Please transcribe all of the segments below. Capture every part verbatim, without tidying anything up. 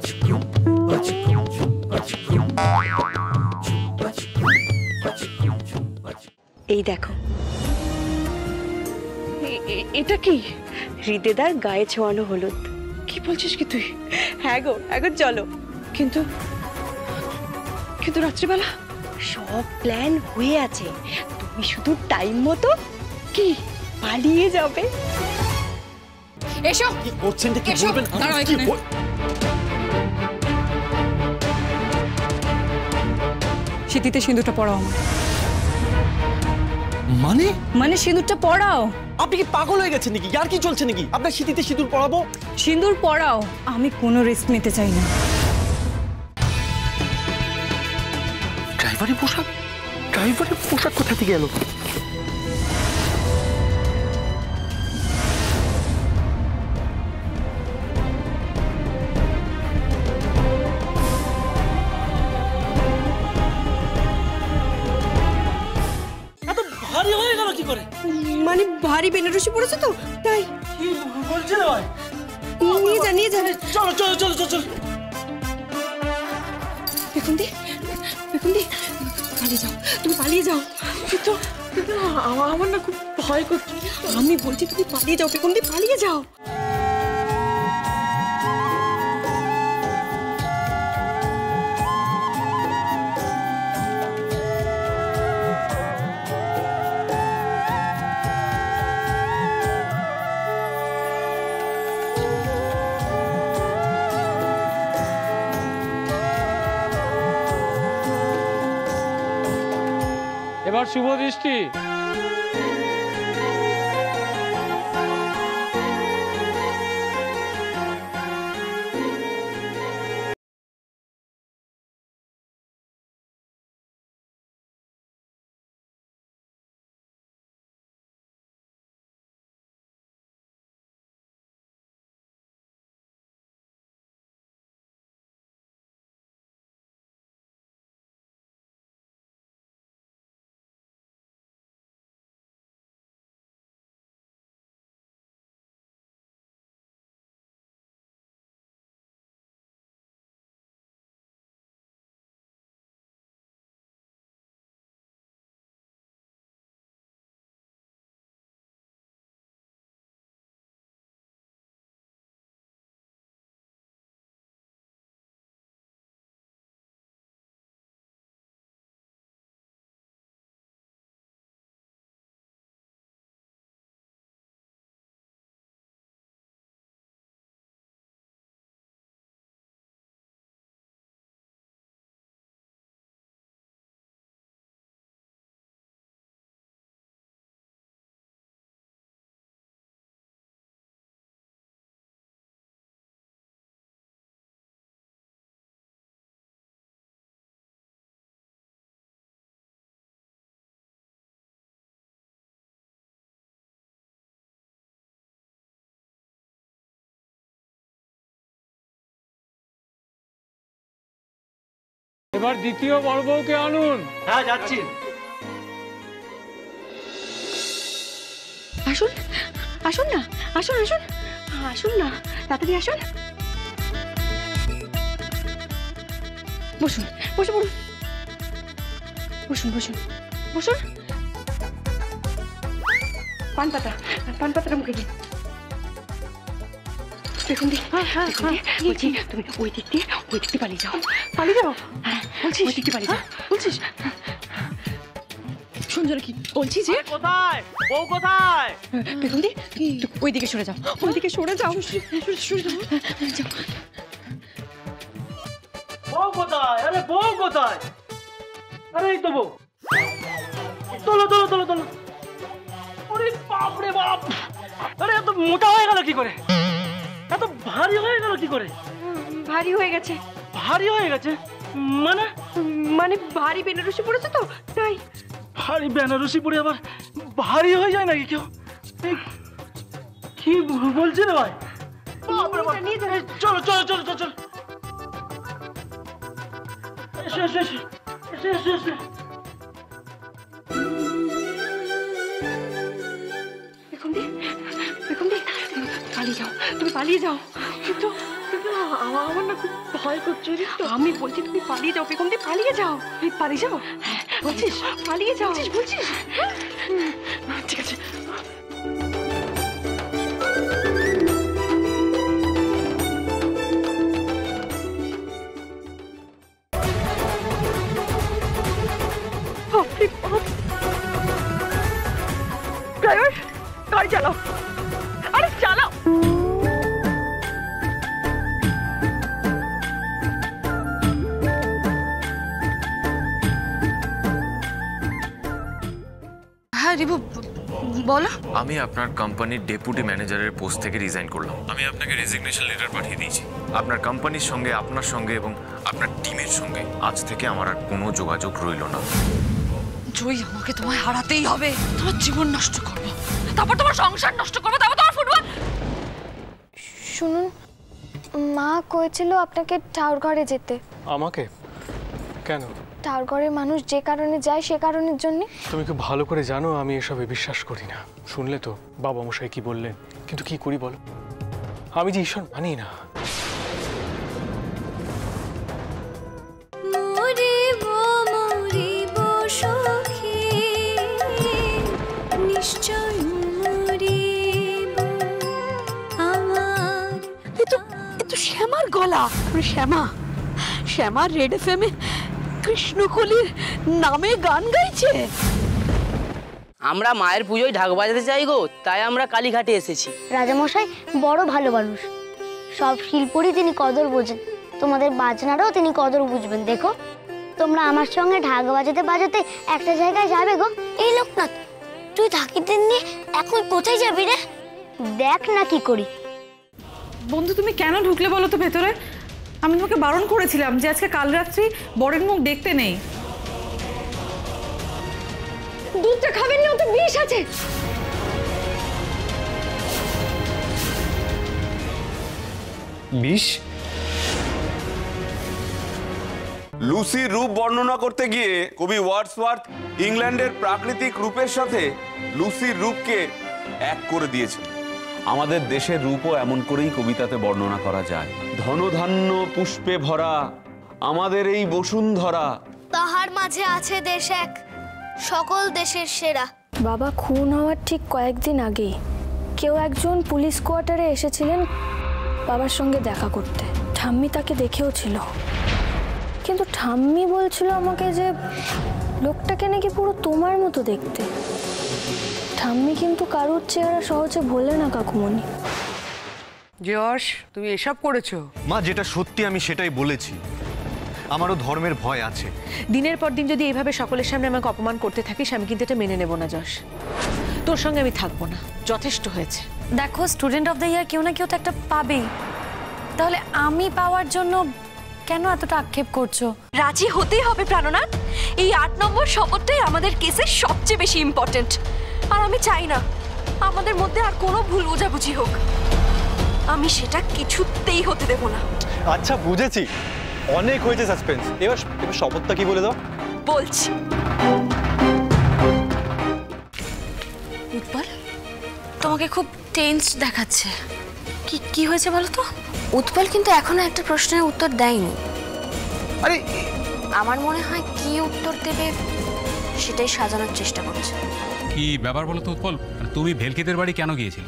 এই দেখো, এটা কি? হৃদেদার গায়ে ছোঁয়ানো হলুদ। কি বলছিস কি তুই? হ্যাঁ গো, এখন চলো। কিন্তু কিন্তু রাত্রিবেলা সব প্ল্যান হয়ে আছে, তুমি শুধু টাইম মতো কি পালিয়ে যাবে। এসো। কি করছেন? কি বলবেন? দাঁড়াও এখানে। সিঁথিতে সিঁদুরটা পড়াও আমার। মানে মানে সিঁদুরটা পড়াও। আপনি কি পাগল হয়ে গেছেন নাকি? আর কি চলছে নাকি? আপনার সিঁথিতে সিঁদুর পরাবো? সিঁদুর পড়াও। আমি কোনো রিস্ক নিতে চাই না। ড্রাইভারের পোশাক? ড্রাইভারের পোশাক কোথা থেকে এলো? ভারী হয়ে গেল কি করে? মানে ভারী বেনারসি পড়েছে তো তাই। কি বলছেন ভাই? নিয়ে যা নিয়ে যা। চলো চলো চলো চলো চলো। দেখুন দি, দেখুন দি, পালিয়ে যাও, তুমি পালিয়ে যাও। কিন্তু আমার না খুব ভয় করছে। আমি বলছি তুমি পালিয়ে যাও, দেখুন দি, পালিয়ে যাও। এবার শুভ দৃষ্টি। এবার দ্বিতীয় বড় বউকে আনুন। হ্যাঁ যাচ্ছি। আসুন আসুন না, আসুন আসুন আসুন না, তাড়াতাড়ি আসুন। বসুন বসে পড়ুন, বসুন বসুন বসুন। পান পাতা, পান পাতাটা মুখে দিন। দেখুন দি, দেখুন দি, বলছি তুমি ওই দিক দিয়ে ওই দিক দিয়ে পালিয়ে যাও। পালিয়ে যাও? হ্যাঁ বলছি, ওই দিক দিয়ে পালিয়ে যাও। বলছিস? শুনছো কি বলছি? যে কোথায় বউ কোথায়? দেখুন দি, ওই দিকে সরে যাও, ওই দিকে সরে যাও, সরে যাও। বউ কোথায়? আরে বউ কোথায়? আরে এই তো বউ। তোলো তোলো তোলো তোলো। আরে বাপ রে বাপ! আরে এত মোটা হয়ে গেল কি করে? এত ভারী হয়ে গেল কি করে? ভারী হয়ে গেছে। ভারী হয়ে গেছে মানে? মানে ভারী বেনারসি পড়েছে তো তাই। ভারী বেনারসি পরে আবার ভারী হয়ে যায় নাকি কেউ? কি বলছে রে ভাই? চলো চলো চলো চলো চলো। এসো এসো এসো এসো এসো এসো। দেখুন দি, দেখুন দি, পালিয়ে যাও, তুমি পালিয়ে যাও। কিন্তু আমার না খুব ভয় করছে জানিস তো। আমি বলছি তুমি পালিয়ে যাও, বেগম দি পালিয়ে যাও। এই পালিয়ে যাবো? বলছিস পালিয়ে যাও? বলছিস বলছিস হ্যাঁ? ঠিক আছে। ড্রাইভার গাড়ি চালাও, আরে চালাও। হ্যাঁ রিবু, বলো। আমি আপনার কোম্পানির ডেপুটি ম্যানেজারের পোস্ট থেকে রিজাইন করলাম। আমি আপনাকে রেজিগনেশন লেটার পাঠিয়ে দিয়েছি। আপনার কোম্পানির সঙ্গে, আপনার সঙ্গে এবং আপনার টিমের সঙ্গে আজ থেকে আমার আর কোনো যোগাযোগ রইল না। জয়, আমাকে তোমায় হারাতেই হবে। তোমার জীবন নষ্ট করবো, তারপর তোমার সংসার নষ্ট করবো, তারপর তোমার ফুটবল। শুনুন, মা কয়েছিল আপনাকে ঠাকুরঘরে যেতে। আমাকে কেন? ঠাকুরঘরের মানুষ যে কারণে যায় সে কারণের জন্য। তুমি খুব ভালো করে জানো আমি এসবে বিশ্বাস করি না। শুনলে তো বাবা মশাই কি বললেন, কিন্তু কি করি বলো, আমি যে ঈশ্বর মানি না। শ্যামার গলা, শ্যামা শ্যামা রেড এফ এম এ কৃষ্ণকলির নামে গান গাইছে। আমরা মায়ের পুজোয় ঢাক বাজাতে চাই গো, তাই আমরা কালীঘাটে এসেছি। রাজামশাই বড় ভালো মানুষ, সব শিল্পরই তিনি কদর বোঝেন, তোমাদের বাজনারও তিনি কদর বুঝবেন। দেখো তোমরা আমার সঙ্গে ঢাক বাজাতে বাজাতে একটা জায়গায় যাবে গো। এই লোকনাথ, তুই থাকিতে নিয়ে এখন কোথায় যাবি রে? দেখ না কি করি। বন্ধু তুমি কেন ঢুকলে বলো তো ভেতরে? আমি তোমাকে বারণ করেছিলাম যে আজকে কাল রাত্রি বরের মুখ দেখতে নেই। দুধটা খাবেন না, তো বিষ আছে। বিষ? লুসির রূপ বর্ণনা করতে গিয়ে কবি ওয়ার্ডসওয়ার্থ ইংল্যান্ডের প্রাকৃতিক রূপের সাথে লুসির রূপকে এক করে দিয়েছেন। আমাদের দেশের রূপও এমন করেই কবিতাতে বর্ণনা করা যায়। ধনধান্য পুষ্পে ভরা আমাদের এই বসুন্ধরা, তাহার মাঝে আছে দেশ এক, সকল দেশের সেরা। বাবা খুন হওয়ার ঠিক কয়েকদিন আগে কেউ একজন পুলিশ কোয়ার্টারে এসেছিলেন বাবার সঙ্গে দেখা করতে। ঠাম্মি তাকে দেখেও ছিল, কিন্তু ঠাম্মি বলছিল আমাকে যে লোকটাকে নাকি পুরো তোমার মতো দেখতে। ঠাম্মি কিন্তু কারুর চেহারা সহজে ভোলে না কাকুমণি। যশ, তুমি এসব করেছো? মা, যেটা সত্যি আমি সেটাই বলেছি। আমারও ধর্মের ভয় আছে। দিনের পর দিন যদি এইভাবে সকলের সামনে আমাকে অপমান করতে থাকিস, আমি কিন্তু এটা মেনে নেব না যশ। তোর সঙ্গে আমি থাকবো না, যথেষ্ট হয়েছে। দেখো, স্টুডেন্ট অফ দ্য ইয়ার কেউ না কেউ তো একটা পাবেই, তাহলে আমি পাওয়ার জন্য কেন এতটা আক্ষেপ করছো? রাজি হতেই হবে প্রাণনাথ, এই আট নম্বর শপথটাই আমাদের কেসের সবচেয়ে বেশি ইম্পর্টেন্ট। আর আমি চাই না আমাদের মধ্যে আর কোনো ভুল বোঝাবুঝি হোক, আমি সেটা কিছুতেই হতে দেব না। আচ্ছা বুঝেছি, অনেক হয়েছে সাসপেন্স, এবার এবার শপথটা কি বলে দাও। বলছি, উৎপল তোমাকে খুব টেন্স দেখাচ্ছে, কি কি হয়েছে বলো তো? উৎপল কিন্তু এখনো একটা প্রশ্নের উত্তর দেয়নি। আরে আমার মনে হয় কি উত্তর দেবে সেটাই সাজানোর চেষ্টা করছে। কি ব্যাপার বলো তো উৎপল, তুমি ভেলকিদের বাড়ি কেন গিয়েছিলে?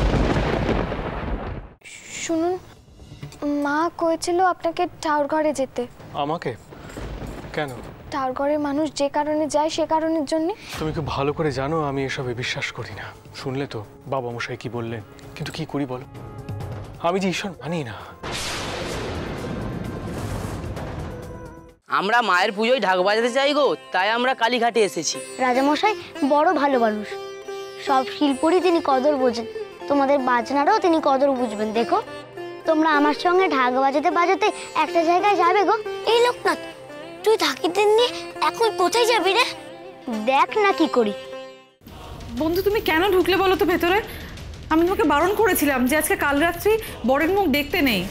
শুনুন, মা কয়েছিল আপনাকে ঠাকুরঘরে যেতে। আমাকে কেন? ঠাকুরঘরের মানুষ যে কারণে যায় সে কারণের জন্য। তুমি খুব ভালো করে জানো আমি এসবে বিশ্বাস করি না। শুনলে তো বাবা মশাই কি বললেন, কিন্তু কি করি বলো, আমি যে ঈশ্বর মানি না। আমরা মায়ের পুজোয় ঢাক বাজাতে চাই গো, তাই আমরা কালীঘাটে এসেছি। রাজামশাই বড় ভালো মানুষ, সব শিল্পরই তিনি কদর বোঝেন, তোমাদের বাজনারও তিনি কদর বুঝবেন। দেখো তোমরা আমার সঙ্গে ঢাক বাজাতে বাজাতে একটা জায়গায় যাবে গো। এই লোকনাথ, তুই থাকিতে নিয়ে এখন কোথায় যাবি রে? দেখ না কি করি। বন্ধু তুমি কেন ঢুকলে বলো তো ভেতরে? আমি তোমাকে বারণ করেছিলাম যে আজকে কাল রাত্রি বরের মুখ দেখতে নেই।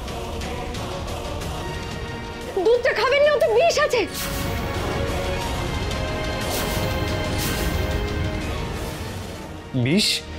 দুধটা খাবেন না, তো বিষ আছে। বিষ?